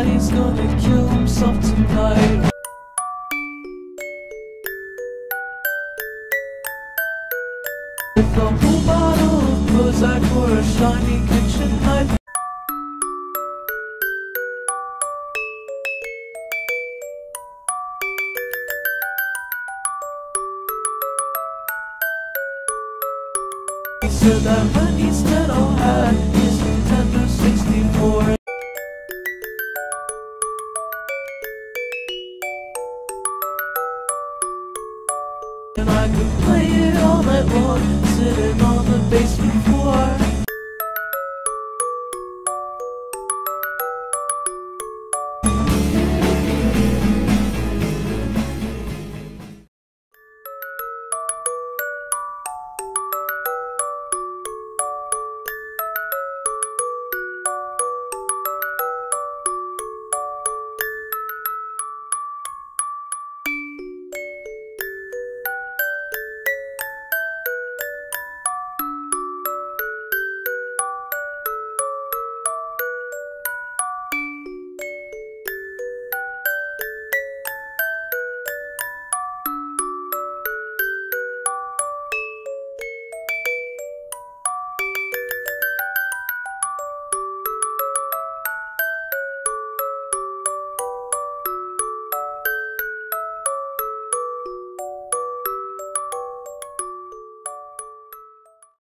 that he's gonna kill himself tonight. With a whole bottle of Prozac or a shiny kitchen knife. He said that when he's 10 I'll have his Nintendo 64. And I could play it all night long, sitting on